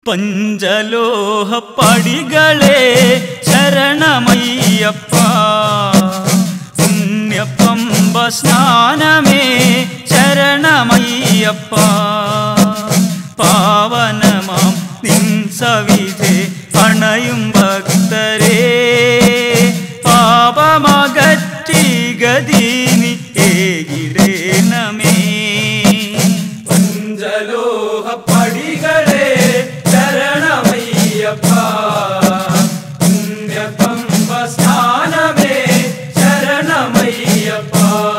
പഞ്ചലോഹപ്പടികളെ ശരണമയ്യപ്പ പുണ്യപമ്പ സ്നാനമേ ശരണമയ്യപ്പ പാവനമാം നിൻ സവിധേ അണയും ഭക്തരേ പാപമകറ്റി ഗതിനി ഏകിടേണമേ പഞ്ചലോഹപ്പടികളെ ശരണമയ്യപ്പ പുണ്യപമ്പ സ്നാനമേ ശരണമയ്യപ്പ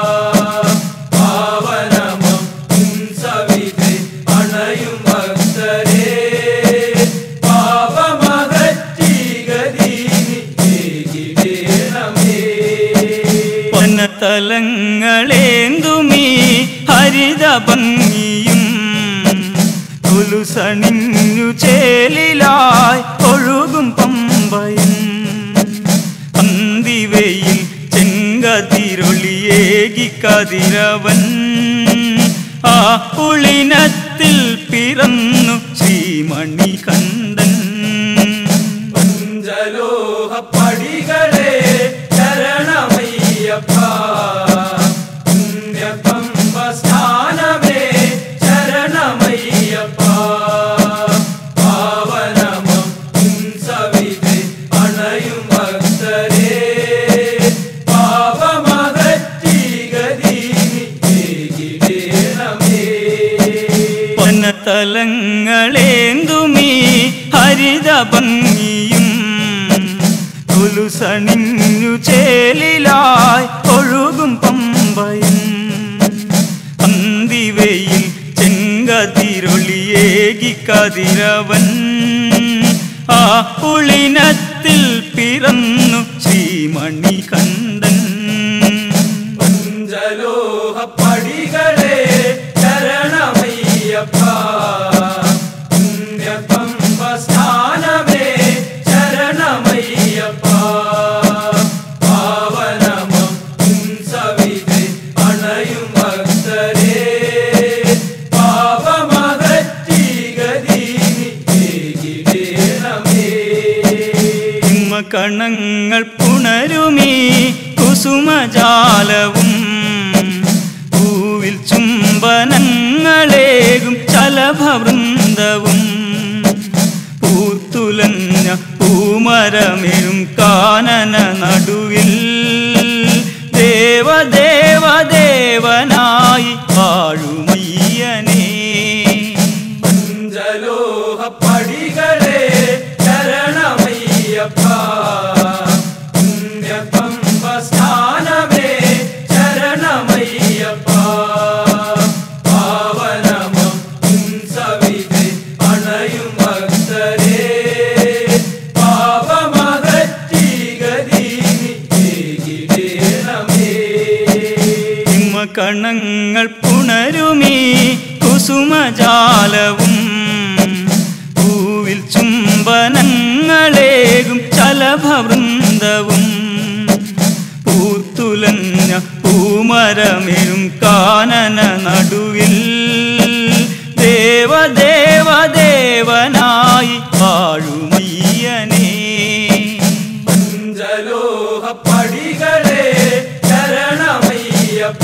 പാവനമം സവിധേ അണയും ഭക്തരേ പാപമകറ്റി ഗതിനി ഏകിടേണമേ വനതലങ്ങളേന്തുമീ ഹരിത ഭംഗിയും തുലുസണിഞ്ഞു ചേലിലായി ഒഴുകും പമ്പയും അന്തിവയിൽ ചെങ്കതിരൊളിയേകി കതിരവൻ ആ പുളിനത്തിൽ പിറന്നു ശ്രീമണികണ്ഠൻ പഞ്ചലോഹപ്പടികളെ ശരണമയ്യപ്പ പുണ്യപമ്പ സ്നാനമേ ശരണമയ്യപ്പ പാവനമം സവിധേ അണയും ഭക്തരേ പാപമകറ്റി ഗതിനി ഏകിടേണമേ വനതലങ്ങളേന്തുമീ ഹരിത ഭംഗിയും തുലുസണിഞ്ഞു ചേലിലായി ഒഴുകും പമ്പയും അന്തിവയിൽ ചെങ്കതിരൊളിയേകി കതിരവൻ ആ പുളിനത്തിൽ പിറന്നു ശ്രീമണികണ്ഠൻ പഞ്ചലോഹപ്പടികളെ ശരണമയ്യപ്പ പുണ്യപമ്പ സ്നാനമേ ശരണമയ്യപ്പ പാവനമം സവിധേ അണയും ഭക്തരേ പാപമകറ്റി ഗതിനി ഏകിടേണമേ കണങ്ങൾ പുണരുമീ കുസുമജാലവും പൂവിൽ ചുംബനങ്ങളേകും ചലഭവൃന്ദവും പൂത്തുലഞ്ഞ പൂമരമെഴും കാനന നടുവിൽ ദേവദേവദേവനായി വാഴുമയ്യനേ പഞ്ചലോഹപ്പടികളെ ശരണമയ്യപ്പ പുണ്യപമ്പ സ്നാനമേ ശരണമയ്യപ്പ പാവനമം സവിധേ അണയും ഭക്തരേ പാപമകറ്റി ഗതിനി ഏകിടേണമേ കണങ്ങൾ പുണരുമീ കുസുമജാലവും പൂവിൽ ചുംബനങ്ങളേകും ചലഭവൃന്ദവും പൂത്തുലഞ്ഞ പൂമരമെഴും കാനന നടുവിൽ ദേവദേവദേവനായി വാഴുമയ്യനേ പഞ്ചലോഹപ്പടികളെ ശരണമയ്യപ്പ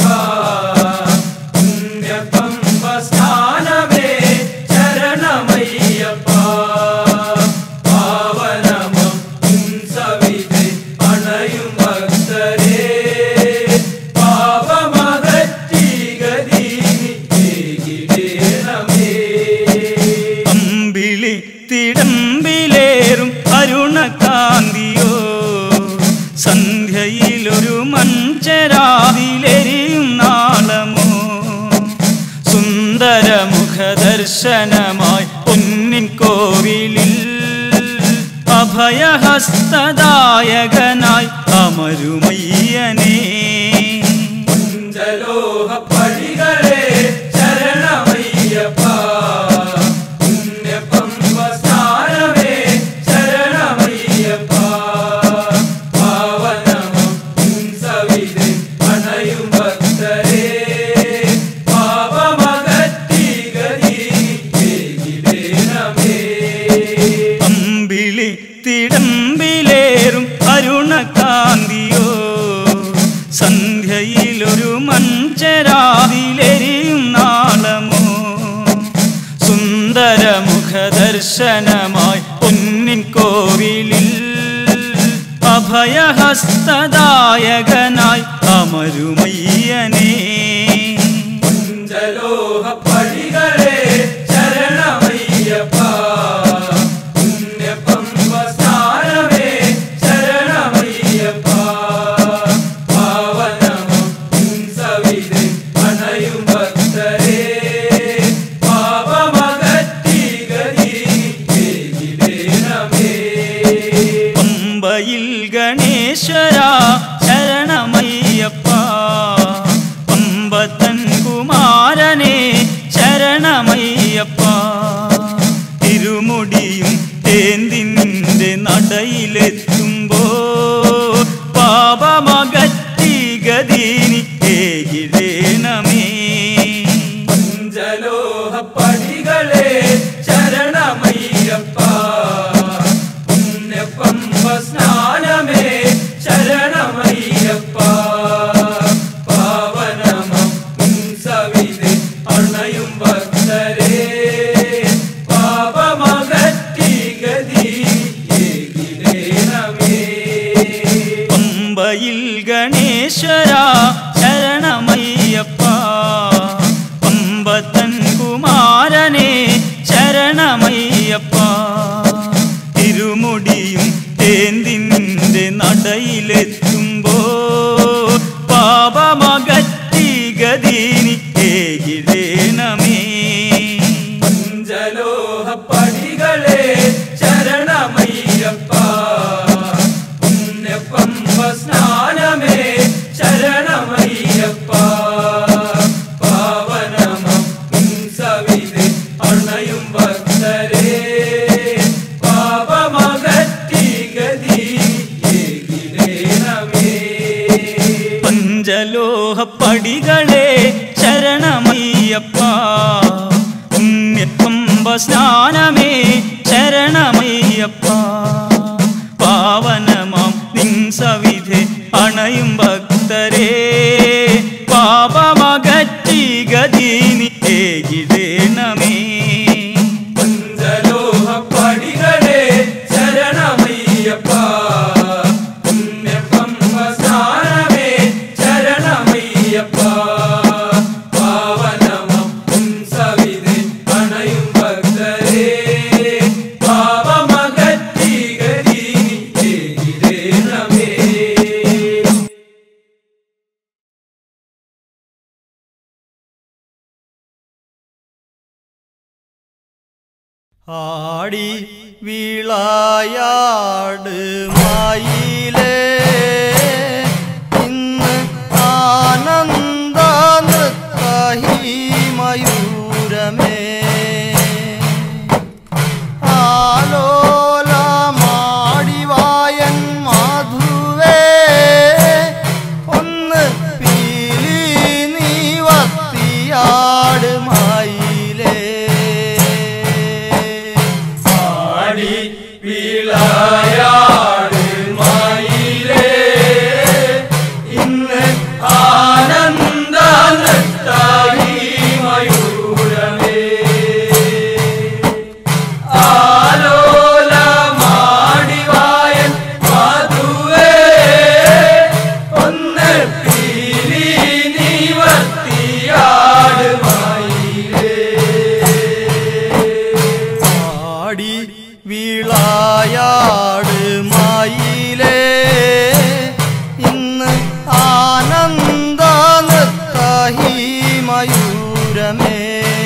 പുണ്യപമ്പ സ്നാനമേ ശരണമയ്യപ്പ പാവനമം സവിധേ അണയും ഭക്തരേ പാപമകറ്റി ഗതിനി ഏകിടേണമേ അമ്പിളി തിടമ്പിലേറും അരുണകാന്തിയോ സന്ധ്യയിലൊരു മഞ്ചരാതിലെരിയും നാളമോ സുന്ദരമുഖദർശനമായി പൊന്നിൻ കോവിലിൽ അഭയഹസ്തദായകനായി അമരുമയ്യനേ പഞ്ചലോഹപ്പടികളെ ശരണമയ്യപ്പ പുണ്യപമ്പ സ്നാനമേ ശരണമയ്യപ്പ പാവനമം സവിധേ അണയും ഭക്തരേ പാപമകറ്റി ഗതിനി ഏകിടേണമേ സമസ്തദായകനായി അമരുമയ്യനേ പഞ്ചലോഹപ്പടികളെ ശരണമയ്യപ്പ പുണ്യപമ്പ സ്നാനമേ ശരണമയ്യപ്പ പാവനമം സവിധി അണയും ഭക്തരേ പാപമകറ്റി ഗതിയിടേണമേ പമ്പയിൽ ഗണേശ്വര ശരണമയ്യപ്പ പമ്പത്തൻ കുമാരനെ ശരണമയ്യപ്പ തിരുമുടിയും തേന്തി നിന്റെ നടയിലെത്തുമ്പോ പാപമകറ്റി ഗതിനി ഏകിടേണമേ പഞ്ചലോഹപ്പടികളെ ശരണമയ്യപ്പ പുണ്യപമ്പ സ്നാനമേ ശരണമയ്യപ്പ പാവനമം സവിധി അണയും ഭക്തരേ പാപമകറ്റി ഗതിയിടേണമേ പമ്പയിൽ ഗണേശ്വര ശരണമയ്യപ്പ പമ്പത്തൻ കുമാരനെ ശരണമയ്യപ്പ തിരുമുടിയും തേന്തി നിന്റെ നടയിലെത്തുമ്പോ പാപമകറ്റി ഗതിനി ഏകിടേണമേ പഞ്ചലോഹപ്പടികളെ ശരണമയ്യപ്പ പുണ്യപമ്പ സ്നാനമേ ശരണമയ്യപ്പ പാവനമം സവിധി അണയും ഭക്തരേ പാപമകറ്റി ഗതിയിടേണമേ പഞ്ചലോഹപ്പടികളെ ശരണമയ്യപ്പ പുണ്യപമ്പ സ്നാനമേ ശരണമയ്യപ്പ പാവനമാം നിൻ സവിധേ അണയും ഭക്തരേ പാപമകറ്റി ഗതിനി ഏകിടേണമേ പഞ്ചലോഹപ്പടികളെ ശരണമയ്യപ്പ പുണ്യപമ്പ സ്നാനമേ ശരണമയ്യപ്പ പാവനമം സവിധി അണയും ഭക്തരേ പാപമകറ്റി ഗതിയിടേണമേ ആടി വീളായാട് മായിലേ ഇന്ന് ആനന്ദ നൃത്തഹി മയൂരമേ ആലോലമാടിവായൻ മാധുവേ ഒന്ന് പീലി നീ വത്തിയാട് മായിലേ ആടി വീളായാട് മയിലേ ഇന്ന് ആനന്ദ നൃത്തഹി മയൂരമേ ആലോലമാടിവായൻ മാധുവേ ഒന്ന് പീലി നീ വത്തിയാട് മയിലേ ആടി വീളായാട് മായിലേ ഇന്ന് ആനന്ദ നൃത്തഹി മയൂരമേ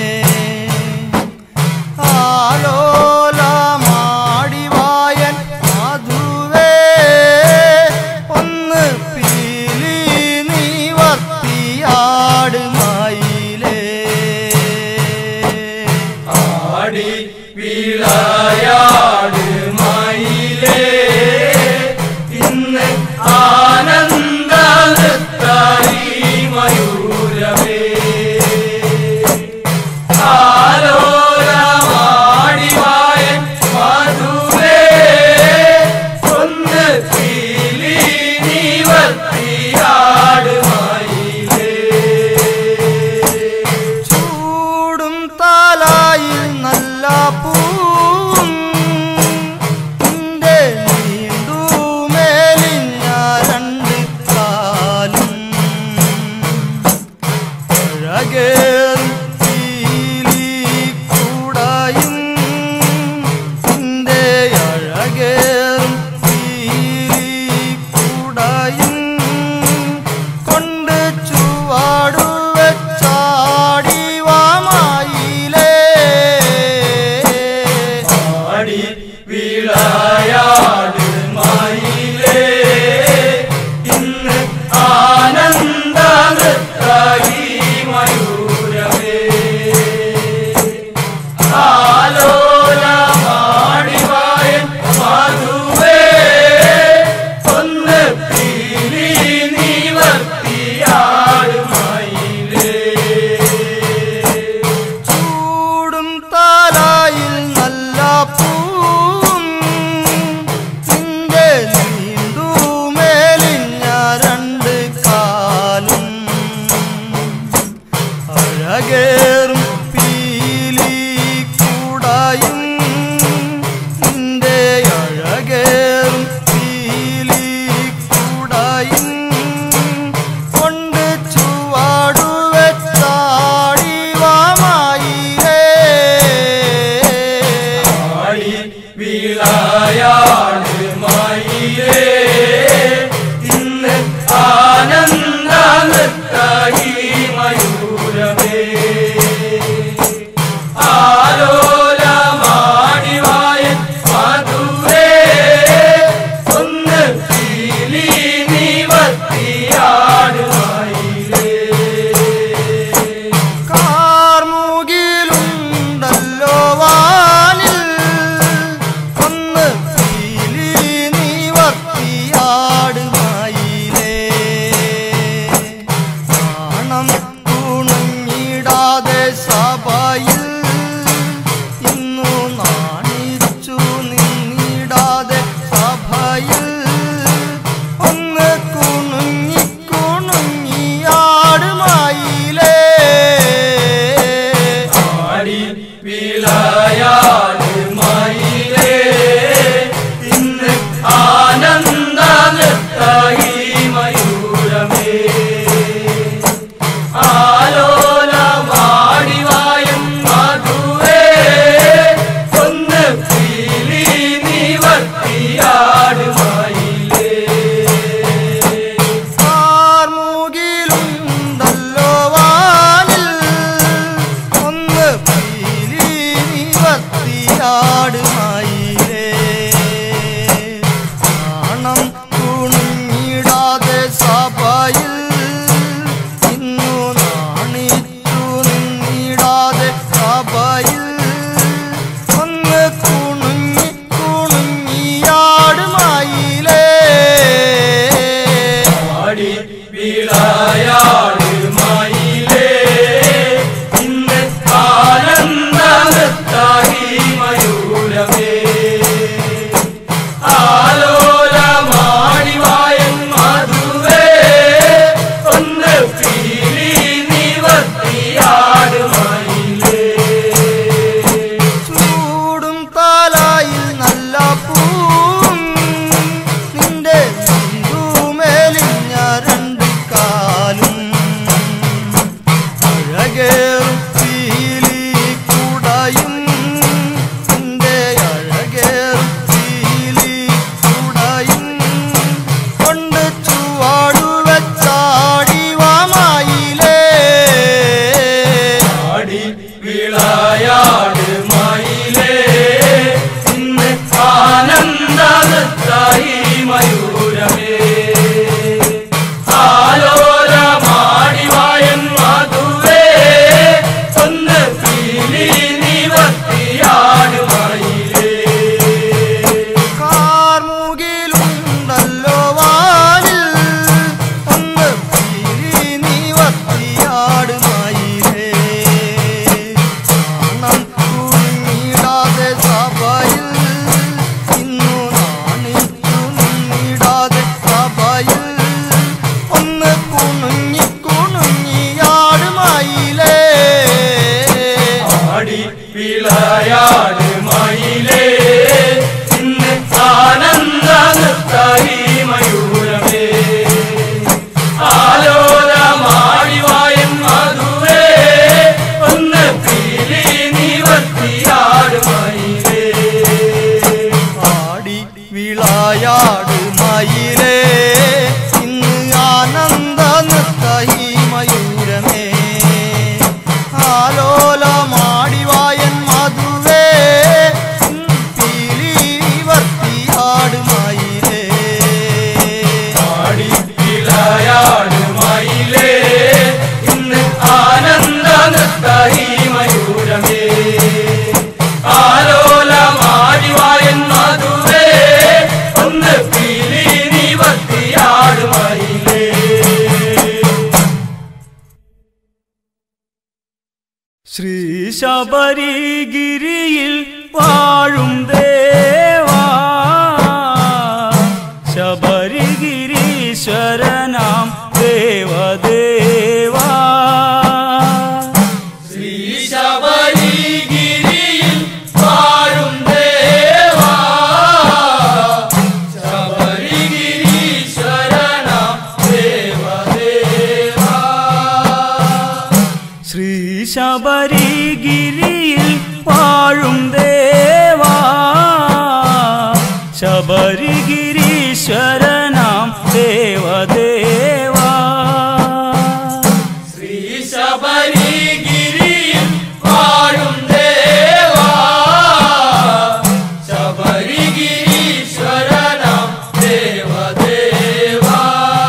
ആലോലമാടിവായൻ മാധുവേ ഒന്ന് പീലി നീ വത്തിയാട് മായിലേ ആടി വീളായാട് മയിലേ ഇന്ന് ആനന്ദ നൃത്തഹി മയൂരമേ ആലോലമാടിവായൻ മാധുവേ ഒന്ന് പീലി നീ വത്തിയാട് മയിലേ ചൂടും തലായിൽ നല്ല പൂവേ അഴകേറും പീലി കൂടായും നിന്റെ അഴകേറും പീലി കൂടായും കൊണ്ട് ചുവടുവെച്ചാടി വാമായിരേ ആടി വീളായാട് മയിലേ ഇന്ന് ആനന്ദ നൃത്തഹി മയൂരമേ ആലോലമാടിവായൻ മധുരേ ഒന്ന് പീലി നിവർത്തിയാട് മയിലേ കാർമുകിലുണ്ടല്ലോ വാനിൽ ഒന്ന് പീലി നിവർത്തിയാട് മയിലേ നാണം തുണങ്ങിടാതെ സഭയിൽ ഇന്നു നാണിച്ചു നിന്നിടാതെ സഭയിൽ ഒന്ന് കുണുങ്ങി കുണുങ്ങിയാട് മയിലേ ആടി വീളായാട് മയിലേ ഇന്ന് ആനന്ദ നൃത്തഹി മയൂരമേ ആലോലമാടിവായൻ മധുരേ ഒന്ന് പീലി നിവർത്തിയാട് മയിലേ കാർമുകിലുണ്ടല്ലോ വാനിൽ ഒന്ന് പീലി നിവർത്തിയാട് മയിലേ നാണം തുണിഞ്ഞിടാതെ സഭയിൽ ഇന്നു നാണിച്ചു നിന്നിടാതെ സഭയിൽ ഒന്ന് കുണുങ്ങി കുണുങ്ങിയാട് മയിലേ ആടി വീളായാട് മയിലേ ഇന്ന് ആനന്ദ നൃത്തഹി മയൂരമേ ആലോലമാടിവായൻ മധുരേ ഒന്ന് പീലി നിവർത്തിയാട് മയിലേ ചൂടും തലയിൽ നല്ല പൂവും നിന്റെ മുണ്ടുമേലിഞ്ഞ രണ്ട് കാലും അഴകേറും പീലി കൂടായും നിന്റെ അഴകേറും പീലി കൂടായും കൊണ്ട് ചുവടുവെച്ചാടി വാമായിലേ ആടി വീളായാട് മയിലേ ഇന്ന് ആനന്ദ നൃത്തഹി മയൂരമേ ആലോലമാടിവായൻ മധുരേ ഒന്ന് പീലി നിവർത്തിയാട് മയിലേ കാർമുകിലുണ്ടല്ലോ വാനിൽ ഒന്ന് പീലി നിവർത്തിയാട് മയിലേ നാണം തുണിഞ്ഞിടാതെ സഭയിൽ ഇന്നു നാണിച്ചു നിന്നിടാതെ സഭയിൽ ഒന്ന് കുണുങ്ങി കുണുങ്ങിയാട് മയിലേ ആടി വീളായാട് മയിലേ ഇന്ന് ആനന്ദ നൃത്തഹി മയൂരമേ ആലോലമാടിവായൻ മധുരേ ഒന്ന് പീലി നിവർത്തിയാട് മയിലേ ആടി വിളായാട് മയിലേ ഇന്ന് ആനന്ദ നൃത്തഹി മയൂരമേ ആലോലമാടിവായൻ മധുരേ പീലി വർത്തിയാട് മയിലേ ആടി വീളായാട് മയിലേ ഇന്ന് ആനന്ദ നൃത്തഹി മയൂരമേ ആലോലമാടിവായൻ മധുരേ ഒന്ന് പീലി നിവർത്തിയാട് മയിലേ ശ്രീ ശബരിഗിരിയിൽ വാഴും ദേവാ ശബരിഗിരീശ്വരനാം ദേവദേവാ ശബരിഗിരിയിൽ വാഴും ദേവാ ശബരിഗിരീശ്വരനാം ദേവദേവാ ശ്രീ ശബരിഗിരിയിൽ വാഴും ദേവാ ശബരിഗിരീശ്വരനാം ദേവദേവാ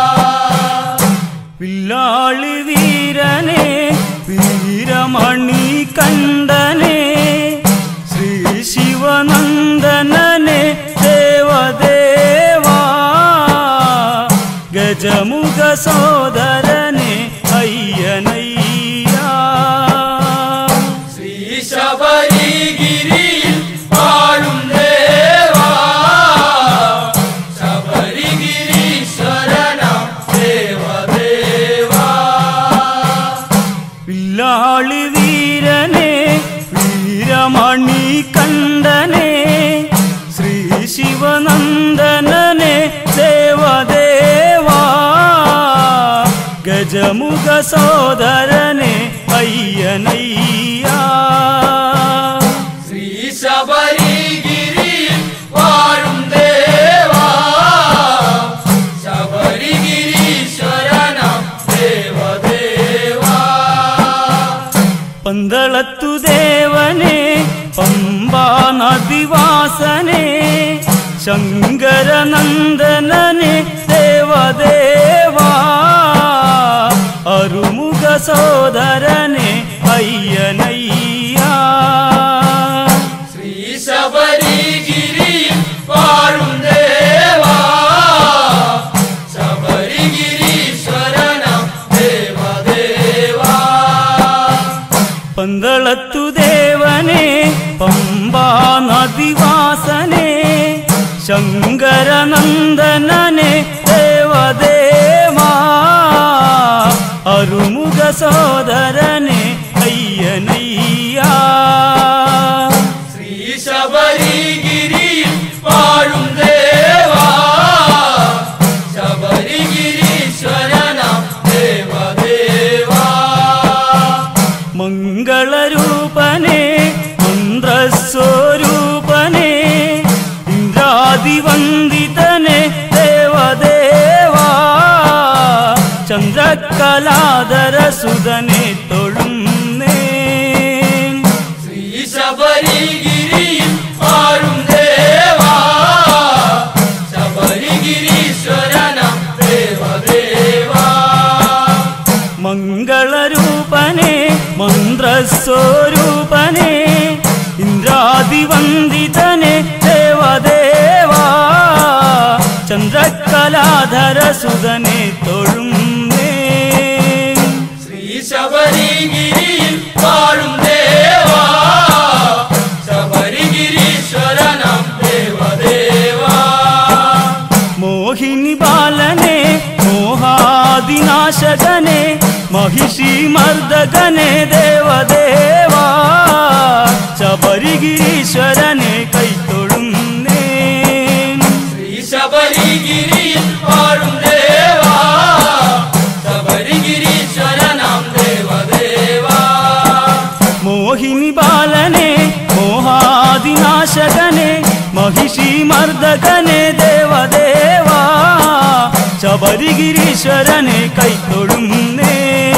വില്ലാളി വീരനെ വീരമണി കണ്ഠനെ ശ്രീ ശിവനന്ദനനെ ദേവദേവാ ഗജമുഖ സോദരനെ അയ്യനയ്യ ശ്രീ ശബരിഗിരിയിൽ വാഴും ദേവാ ശബരിഗിരീശ്വരനാം ദേവദേവാ വില്ലാളി വീരനെ വീരമണി കണ്ഠനെ ശ്രീ ശിവനന്ദനനെ ദേവദേവാ ഗജമുഖ സോദരനെ അയ്യനയ്യ ശ്രീ ശബരിഗിരിയിൽ വാഴും ദേവാ ശബരിഗിരീശ്വരനാം ദേവദേവാ പന്തളത്തു ദേവനെ പമ്പാ നദിവാസനെ ശങ്കരനന്ദനനെ ദേവദേവാ അരുമുഖ സോദരനെ അയ്യനയ്യ ശ്രീ ശബരിഗിരിയിൽ വാഴും ദേവാ ശബരിഗിരീശ്വരനാം ദേവദേവാ പന്തളത്തു ദേവനെ പമ്പാ നദിവാസനെ ശങ്കരനന്ദനനെ ദേവദേവാ അരുമുഖ സോദരനെ അയ്യനയ്യ ശ്രീ ശബരിഗിരിയിൽ വാഴും ദേവാ ശബരിഗിരീശ്വരനാം ദേവദേവാ മംഗളരൂപനെ മന്ത്രസ്വരൂപനെ ഇന്ദ്രാദിവന്ദിതനെ ദേവദേവാ ചന്ദ്രകലാധര സുതനെ തൊഴുന്നേ ശ്രീ ശബരിഗിരിയിൽ വാഴും ദേവാ ശബരിഗിരീശ്വരനാം ദേവദേവാ മംഗളരൂപനെ മന്ത്രസ്വരൂപനെ ഇന്ദ്രാദിവന്ദിതനെ ദേവദേവാ ചന്ദ്രകലാധര സുതനെ തൊഴുന്നേ ശ്രീ ശബരിഗിരിയിൽ വാഴും ദേവാ ശബരിഗിരീശ്വരനാം ദേവദേവാ മോഹിനി ബാലനെ മോഹാദിനാശകനെ महिषी मर्दगने देवदेवा शबरिगिरीश्वरने कई तोळुन्ने श्री शबरिगिरियिल वाळुम देवा शबरिगिरीश्वरनाम देवदेवा मोहिनी बालने मोहादिनाशकने महिषी मर्दगने देवदेवा शबरिगिरीश्वरने कई तोळुन्ने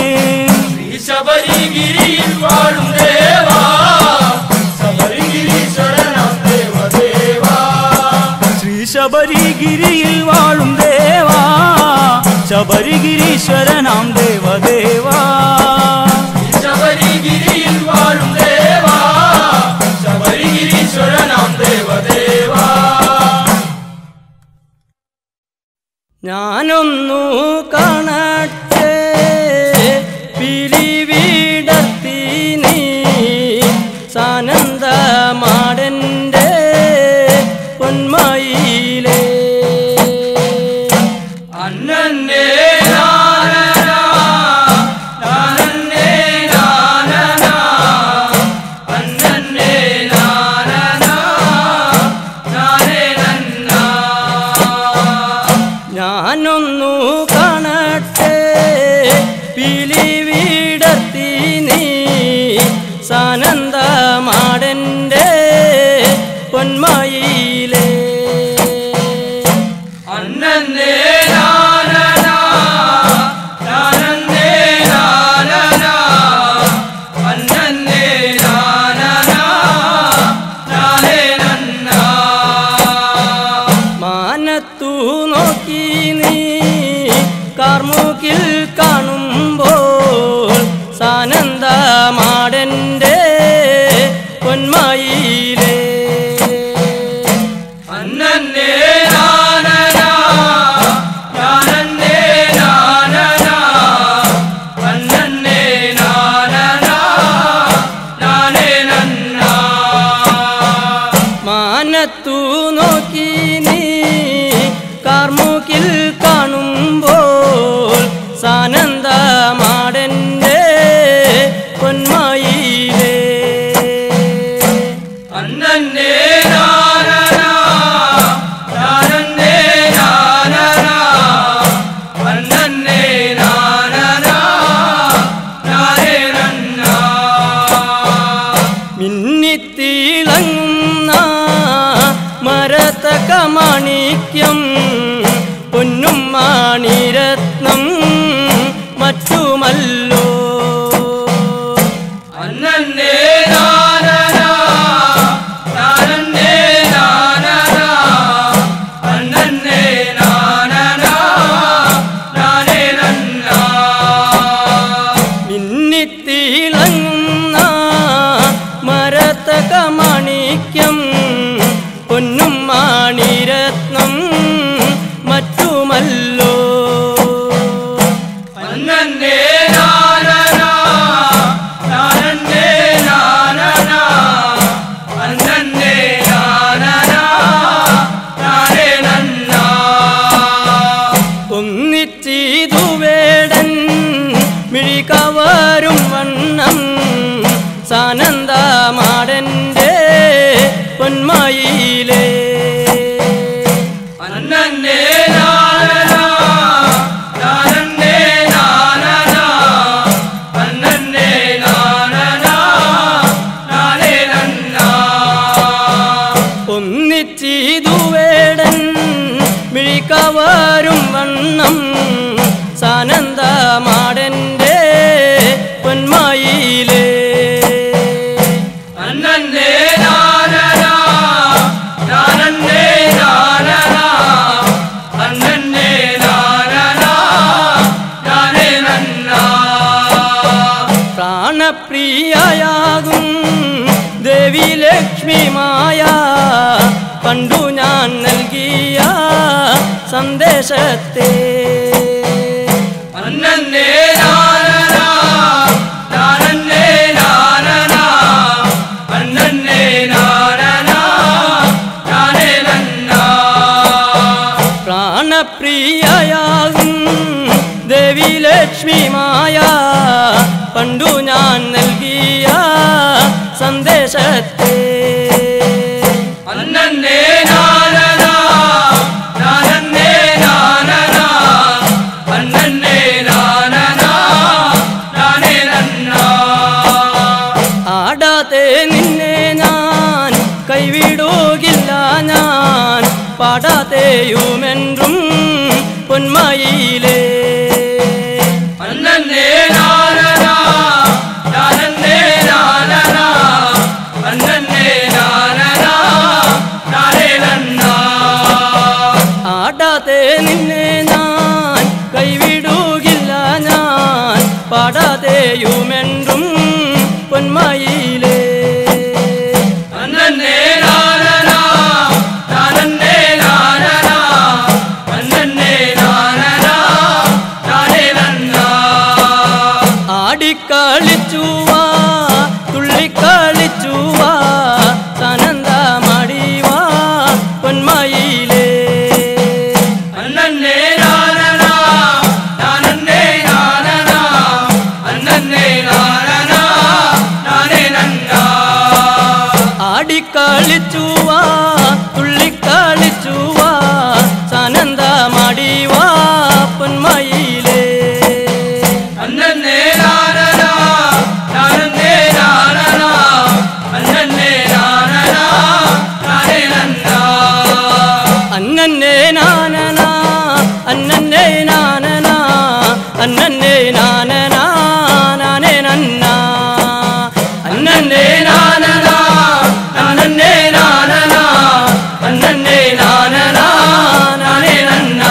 शबरिगिरियिल वाळुम देवा शबरिगिरीश्वरनाम देवदेवा श्री शबरिगिरियिल वाळुम देवा शबरिगिरीश्वरनाम देवदेवा शबरिगिरियिल वाळुम देवा शबरिगिरीश्वरनाम देवदेवा ഞാനൊന്നു കാണട്ടെ പിരിവിടത്തി നീ സാനന്ദമാടൻ്റെ പൊന്മയിലേ അന്നന്നെ നാനനാ നാനന്നെ നാനനാ അന്നന്നെ നാനനാ നാനേ നന്നാ ഞാനൊന്നു കാണട്ടെ പിലിവിടത്തി നീ സാനന്ദമാടൻ്റെ പൊന്മയിലേ അന്നന്നേ നാനനാ നാനന്നേ നാനനാ അന്നന്നേ നാനനാ നാനേ നന്നാ മാനത്തു നോക്കി നീ കാർമുകിൽ കാണുമ്പോൾ സാനന്ദമാടൻ്റെ പൊന്മയിലേ അന്നന്നേ നാനനാ നാനന്നേ നാനനാ അന്നന്നേ നാനനാ നാനേ നന്നാ മാനത്തു നോക്കി നീ കാർമുകിൽ കാണുമ്പോൾ സാനന്ദമാടൻ്റെ പൊന്മയിലേ അന്നന്നേ നാനനാ നാനന്നേ നാനനാ അന്നന്നേ നാനനാ നാനേ നന്നാ മിന്നിത്തിളങ്ങുന്ന മരതക മാണിക്യം പൊന്നും മാണിരത്നം മറ്റുമല്ലോ അന്നന്നേ നാനനാ നാനന്നേ നാനനാ അന്നന്നേ നാനനാ നാനേ നന്നാ മിന്നിത്തിളങ്ങുന്ന മരതക മാണിക്യം പൊന്നും മാണിരത്നം മറ്റുമല്ലോ അന്നന്നേ നാനനാ നാനന്നേ നാനനാ അന്നന്നേ നാനനാ നാനേ നന്നാ ഒന്നിച്ചിതു വേടൻ മിഴികവരും വണ്ണം സാനന്ദമാടൻ്റെ പൊന്മയിലേ അന്നന്നേ നാനനാ നാനന്നേ നാനനാ അന്നന്നേ നാനനാ നാനേ നന്നാ ഒന്നിച്ചിതു വേടൻ മിഴികവരും വണ്ണം സാനന്ദമാടൻ്റെ പൊന്മയിലേ അന്നന്നേ നാനനാ നാനന്നേ നാനനാ അന്നന്നേ നാനനാ നാനേ നന്നാ പ്രാണപ്രിയയാകും ദേവി ലക്ഷ്മി മായ പണ്ടു ഞാൻ നൽകിയ സന്ദേശത്തെ അന്നന്നേ നാനനാ നാനന്നേ നാനനാ അന്നന്നേ നാനനാ നാനേ നന്നാ പ്രാണപ്രിയയാകും ദേവി ലക്ഷ്മി മായ പണ്ടു ഞാൻ നൽകിയ സന്ദേശത്തെ അന്നന്നേ നാനനാ നാനന്നേ നാനനാ അന്നന്നേ നാനനാ നാനേ നന്നാ ആടാതെ നിന്നെ ഞാൻ കൈവിടുകില്ല ഞാൻ പാടാതെയുമെன்றுം പൊന്മയിലേ അന്നന്നേ നാനനാ നാനന്നേ നാനനാ അന്നന്നേ നാനനാ നാനേ നന്നാ ആടാതെ നിന്നെ ഞാൻ കൈവിടുകില്ല ഞാൻ പാടാതെയുമെன்றுം പൊന്മയിലേ അന്നന്നേ നാനനാ നാനന്നേ നാനനാ അന്നന്നേ നാനനാ നാനേ നന്നാ ആടിക്കളിച്ചുവാ തുള്ളിക്കളിച്ചുവാ സാനന്ദമാടിവാ പൊന്മയിലേ അന്നന്നേ നാനനാ നാനന്നേ നാനനാ അന്നന്നേ നാനനാ നാനേ നന്നാ ആടിക്കളിച്ചുവാ തുള്ളിക്കളിച്ചുവാ സാനന്ദമാടിവാ പൊന്മയിലേ അന്നന്നേ നാനനാ നാനന്നേ നാനനാ നാനനാ നാനന്നേ നാനനാ അന്നന്നേ നാനനാ നാനേ നന്നാ.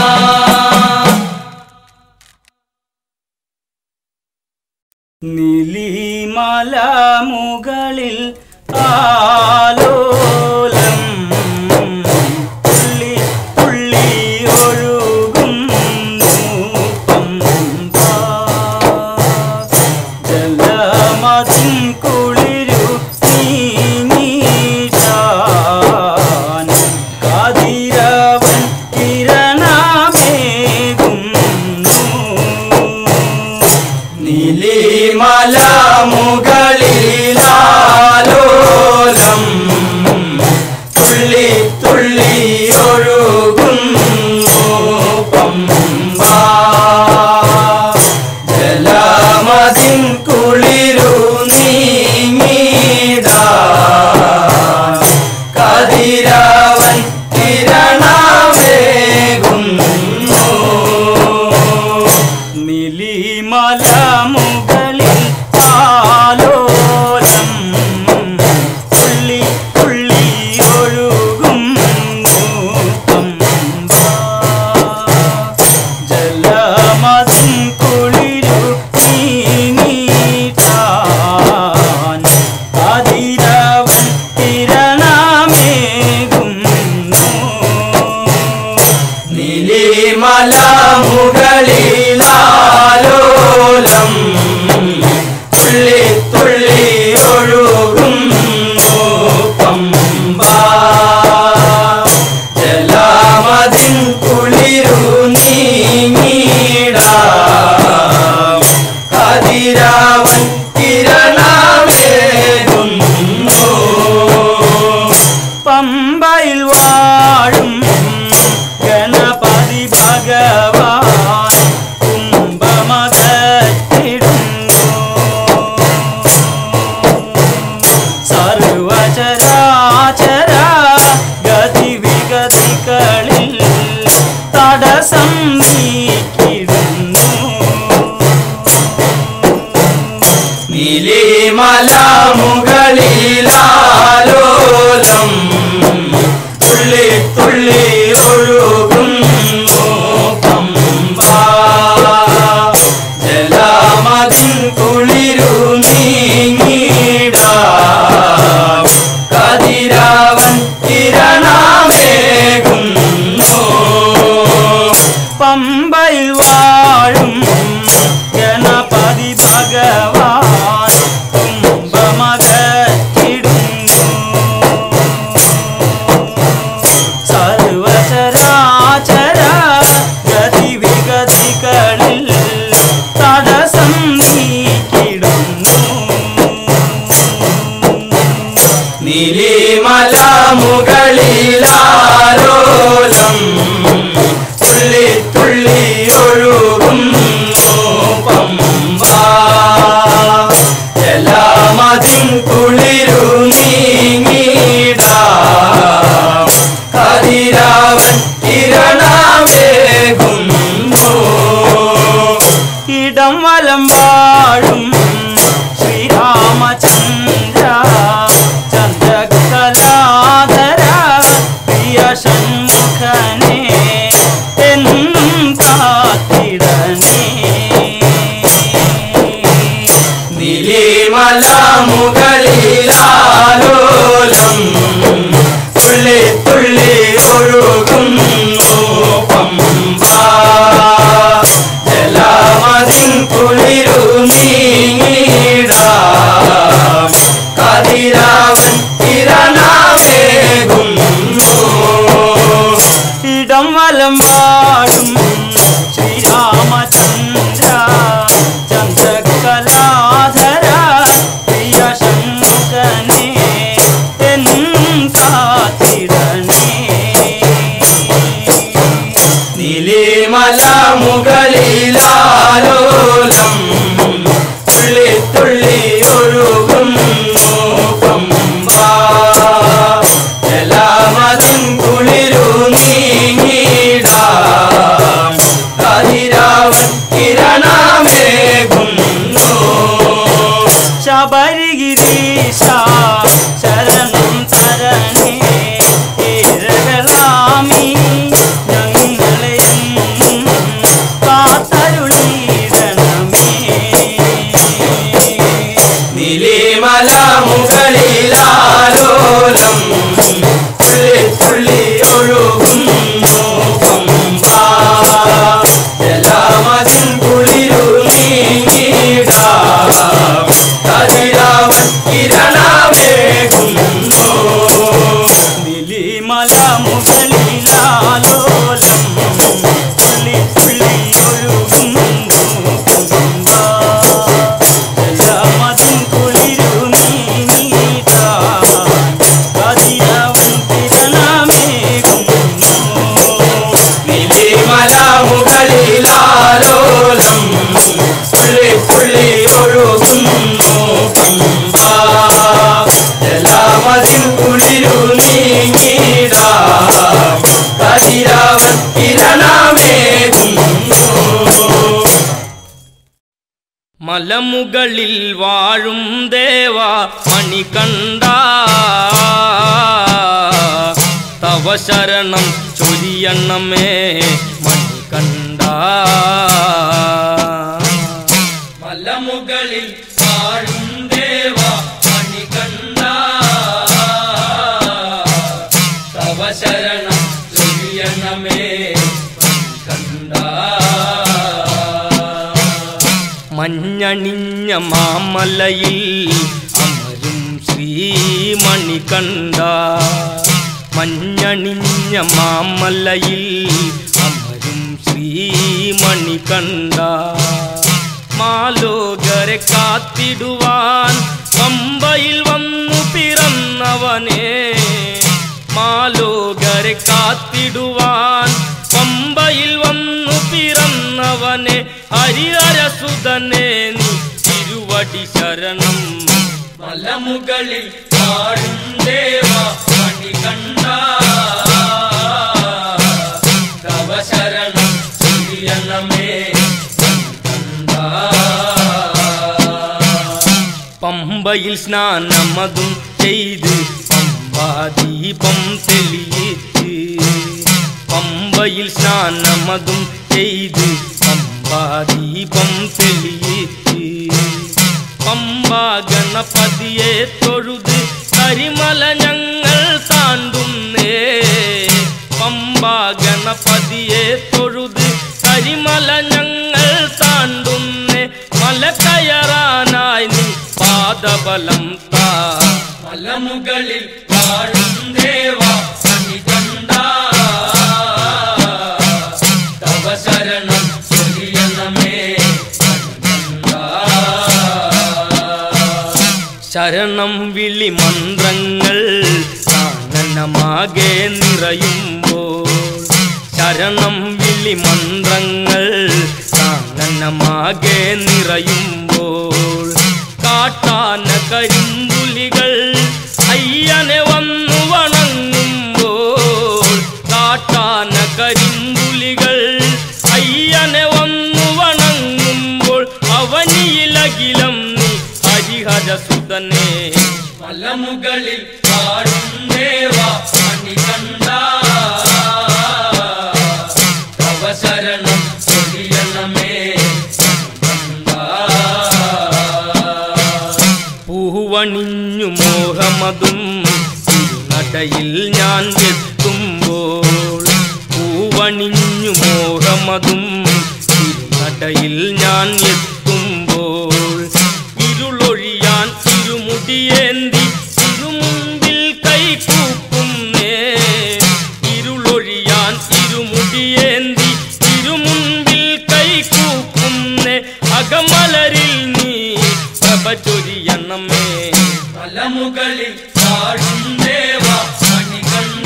നീലിമല മുകളിൽ ആലോലം തുള്ളി തുള്ളി ഒഴുകും പമ്പ ജലമതിൻ കുളിരു നീങ്ങിടാൻ കതിരവൻ കിരണമേകുന്നു. നീലിമല മുകളിലാലോലം തുള്ളി തുള്ളി ഒഴുകുന്നു പമ്പ ജലമതിൻ കുളിരു നീങ്ങിടാൻ കതിരവൻ കിരണമേകുന്നു. നീലിമല മുകളിൽ ആലോലം തുള്ളി തുള്ളി ഒഴുകും പമ്പ ജലമതിൻ കുളിരു നീങ്ങിടാൻ കതിരവൻ കിരണമേകുന്നു. നീലിമല മുകളിലാലോലം തുള്ളി തുള്ളി ഒഴുകുന്നു പമ്പ ജലമതിൻ കുളിരു നീങ്ങിടാൻ കതിരവൻ കിരണമേകുന്നു. പമ്പയിൽ വാഴും ഗണപതി ഭഗവാൻ കുംഭമകറ്റിടുന്നു. സർവചരാചര ഗതിവിഗതികളിൽ തടസ്സം നീക്കിടുന്നു. നീലിമല മുകളിലാലോലം തുള്ളി തുള്ളി ഒഴുകുന്നു പമ്പ ജലമതിൻ കുളിരു നീങ്ങിടാൻ കതിരവൻ കിരണമേകുന്നു. പമ്പയിൽ വാഴും ഗണപതി ഭഗവാൻ കുംഭമകറ്റിടുന്നു. സർവചരാചര ഗതിവിഗതികളിൽ തടസ്സം നീക്കിടുന്നു. നീലിമല മുകളിലാലോലം തുള്ളി തുള്ളി ഒഴുകുന്നു പമ്പ ജലമതിൻ കുളിരു നീങ്ങിടാൻ കതിരവൻ കിരണമേകുന്നു. ഇടം വലം വാഴും ശ്രീരാമചന്ദ്ര ചന്ദ്രകലാധര പ്രിയ ഷൺമുഖനെ എന്നും കാത്തിടണേ. നീലിമല മുകളിലാലോലം തുള്ളി തുള്ളി ഒഴുകുന്നു പമ്പ ജലമതിൻ കുളിരു നീങ്ങിടാൻ കതിരവൻ കിരണമേകുന്നു. ഇടം വലം വാഴും ശ്രീരാമചന്ദ്ര ചന്ദ്രകലാധര പ്രിയ ഷൺമുഖനെ എന്നും കാത്തിടണേ. നീലിമല മുകളിലാലോലം തുള്ളി തുള്ളി ഒഴുകുന്നു പമ്പ ജലമതിൻ കുളിരു നീങ്ങിടാൻ മലമുകളിലാലോലം തുള്ളി തുള്ളി ഒഴുകുന്നു പമ്പ ജലമതിൻ കുളിരു നീങ്ങിടാം കതിരവൻ കിരണമേകുന്നു നീലിമല മുകളിലാലോലം തുള്ളി തുള്ളി ഒഴുകുന്നു പമ്പ ജലമതിൻ കുളിരു നീങ്ങിടാൻ കതിരവൻ കിരണമേകുന്നു നീലിമല മുകളിലാലോലം തുള്ളി തുള്ളി ഒഴുകുന്നു പമ്പ ജലമതിൻ കുളിരു നീങ്ങിടാം കതിരവൻ കിരണമേകുന്നു മലമുകളിൽ വാഴും ദേവ മണികണ്ഠ തവ ശരണം ചൊരിയണമേ മണികണ്ഠ മലമുകളിൽ വാഴും ദേവ മണികണ്ഠ തവ ശരണം ചൊരിയണമേ മണികണ്ഠ മഞ്ഞണിഞ്ഞ മാമലയിൽ അമരും ശ്രീമണികണ്ഠ മഞ്ഞണിഞ്ഞ മാമലയിൽ അമരും ശ്രീമണികണ്ഠ മാലോകരെ കാത്തിടുവാൻ പമ്പയിൽ വന്നു പിറന്നവനെ മാലോകരെ കാത്തിടുവാൻ പമ്പയിൽ വന്നു പിറന്നവനെ ഹരിഹരസുതനെ നീ തിരുവടി ശരണം മലമുകളിൽ വാഴും ദേവ മണികണ്ഠ തവ ശരണം ചൊരിയണമേ മണികണ്ഠ പമ്പയിൽ സ്നാനമതും ചെയ്ത് പമ്പാദീപം തെളിയിച്ച് പമ്പയിൽ സ്നാനമതും ചെയ്ത് പമ്പാദീപം തെളിയിച്ച് പമ്പാ ഗണപതിയെ തൊഴുത് കരിമല ഞങ്ങൾ താണ്ടുന്നേ പമ്പാ ഗണപതിയെ തൊഴുത് കരിമല ഞങ്ങൾ താണ്ടുന്നേ മല കയറാനായി നീ പാദബലം താ മലമുകളിൽ വാഴും ദേവ മണികണ്ഠ തവ ശരണം ചൊരിയണമേ മണികണ്ഠ ശരണം വിളി മന്ത്രങ്ങൾ കാനനമാകെ നിറയുമ്പോൾ ശരണം വിളി മന്ത്രങ്ങൾ കാനനമാകെ നിറയുമ്പോൾ കാട്ടാന കരിമ്പുലികൾ അയ്യനെ വന്നു വണങ്ങുമ്പോൾ കാട്ടാന കരിമ്പുലികൾ അയ്യനെ വന്നു വണങ്ങുമ്പോൾ അവനിയിലകിലം നീ ഹരിഹരസുതനെ മലമുകളിൽ വാഴും ദേവ മണികണ്ഠ തവ ശരണം ചൊരിയണമേ മണികണ്ഠ പൂവണിഞ്ഞു മോഹമതും തിരുനടയിൽ ഞാൻ എത്തുമ്പോൾ പൂവണിഞ്ഞു മോഹമതും തിരുനടയിൽ ഞാൻ എത്തുമ്പോൾ ഇരുളൊഴിയാൻ ഇരുമുടിയേന്തി തിരുമുമ്പിൽ കൈകൂപ്പുന്നേ ഇരുളൊഴിയാൻ ഇരുമുടിയേന്തി തിരുമുമ്പിൽ കൈകൂപ്പുന്നേ അകമലരിൽ നീ പ്രഭ ചൊരിയണമേ മലമുകളിൽ വാഴും ദേവ മണികണ്ഠ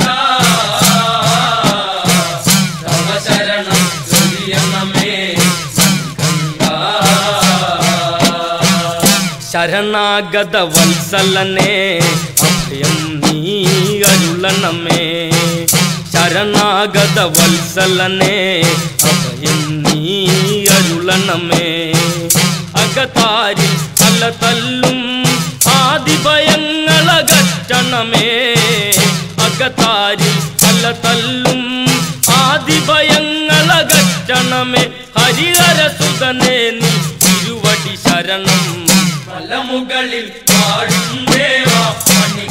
തവ ശരണം ചൊരിയണമേ മണികണ്ഠ ശരണാഗത വത്സലനെ അഭയം നീ അരുളണമേ ശരണാഗത വത്സലനെ അഭയം നീ അരുളണമേ അകതാരിൽ തല തല്ലും ആദിഭയങ്ങളകറ്റണമേ അകതാരിൽ തല തല്ലും ആദിഭയങ്ങളകറ്റണമേ ഹരിഹരസുതനെ നീ തിരുവടി ശരണം മലമുകളിൽ വാഴും ദേവ മണി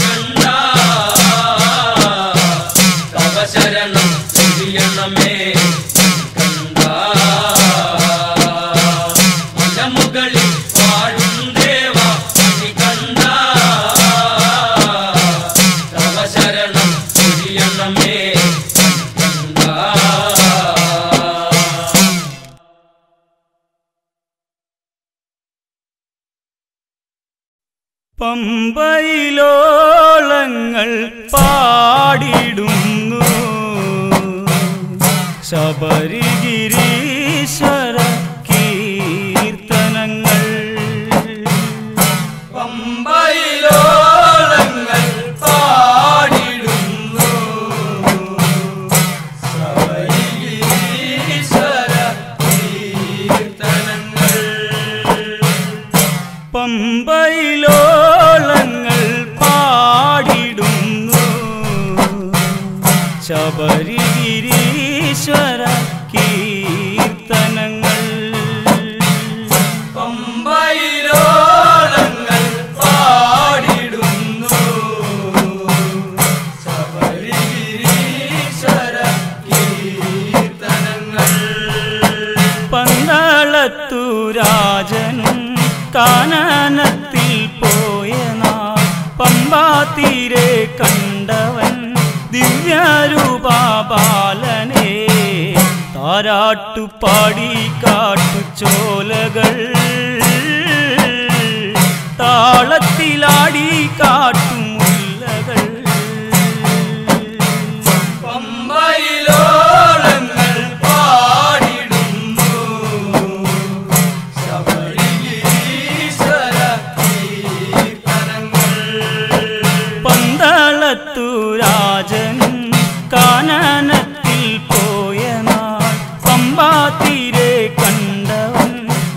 പമ്പയിലോളങ്ങൾ പാടിടുന്നു ശബരിഗിരീശ്വര കീർത്തനങ്ങൾ. പമ്പയിലോളങ്ങൾ പാടിടുന്നു ശബരിഗിരീശ്വര കീർത്തനങ്ങൾ. പമ്പയിലോളങ്ങൾ പാടിടുന്നു ശബരിഗിരീശ്വര കീർത്തനങ്ങൾ. പമ്പയിലോളങ്ങൾ പാടിടുന്നു ശബരിഗിരീശ്വര കീർത്തനങ്ങൾ. പന്തളത്തു രാജനും കാനനത്തിൽ പോയ നാൾ പമ്പാതീരെ കണ്ടവൻ ദിവ്യരൂപാബാലനെ താരാട്ടുപാടി കാട്ടുചോലകൾ താളത്തിലാടി കാട്ടുമുല്ലകൾ. പമ്പയിലോളങ്ങൾ പാടിടുന്നു ശബരിഗിരീശ്വര കീർത്തനങ്ങൾ. പന്തളത്തു രാജനും കാനനത്തിൽ പോയ നാൾ പമ്പാതീരെ കണ്ടവൻ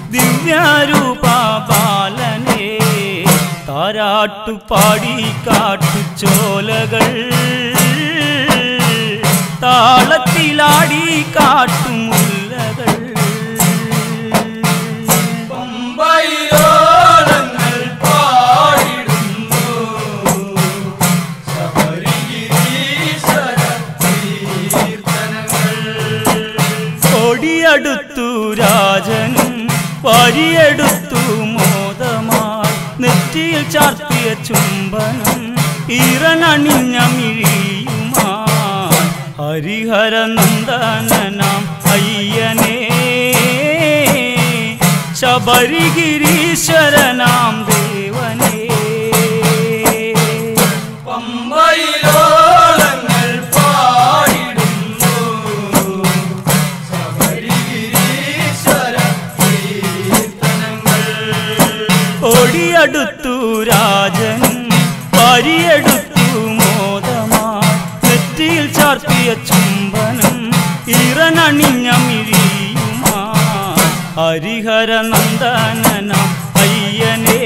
ദിവ്യരൂപാബാലനെ താരാട്ടുപാടി കാട്ടുചോലകൾ താളത്തിലാടി കാട്ടുമുല്ലകൾ. പമ്പയിലോളങ്ങൾ പാടിടുന്നു ശബരിഗിരീശ്വര കീർത്തനങ്ങൾ. കൊടിയടുത്തു രാജനും വരിയെടുത്തു മോദമായി നെറ്റിയിൽ ചാർത്തിയ ചുംബനം ഈറനണിഞ്ഞ മിഴിയുമായി ഹരിഹരനന്ദനാം അയ്യനേ ശബരിഗിരീശ്വരനാം ദേവനേ. പമ്പയിലോളങ്ങൾ പാടിടുന്നു ശബരിഗിരീശ്വര കീർത്തനങ്ങൾ. കൊടിയടുത്തു രാജനും വരിയെടുത്തു മോദമായി നെറ്റിയിൽ ചാർത്തിയ ചുംബനം ഈറനണിഞ്ഞ മിഴിയുമായി ഹരിഹരനന്ദനാം അയ്യനേ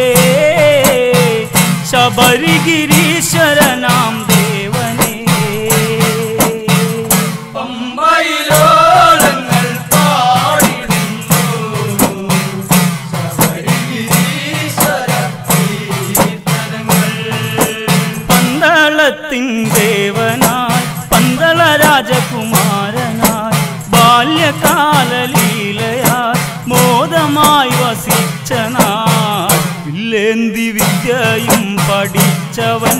ശബരിഗിരീശ്വരനാം ദേവനേ. പമ്പയിലോളങ്ങൾ പാടിടുന്നു ശബരിഗിരീശ്വര കീർത്തനങ്ങൾ. പന്തളത്തിൻ ദേവനായി പന്തള രാജകുമാരനായി ബാല്യകാലലീലയായി മോദമായി വസിച്ച നാൾ വില്ലേന്തി വിദ്യയും പഠിച്ചവൻ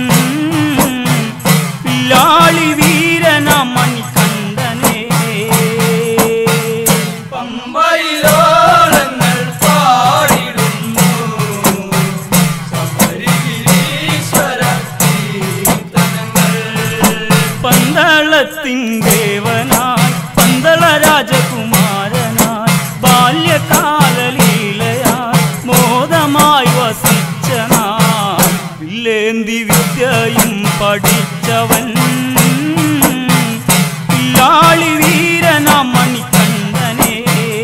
വില്ലാളി വീരനാം മണികണ്ഠനേ. പമ്പയിലോളങ്ങൾ പാടിടുന്നു ശബരിഗിരീശ്വര കീർത്തനങ്ങൾ. പന്തളത്തിൻ ദേവനായി പന്തള രാജകുമാരനായി ബാല്യകാലലീലയായി മോദമായി വസിച്ച നാൾ വില്ലേന്തി വിദ്യയും പഠിച്ചവൻ വില്ലാളി വീരനാം മണികണ്ഠനേ.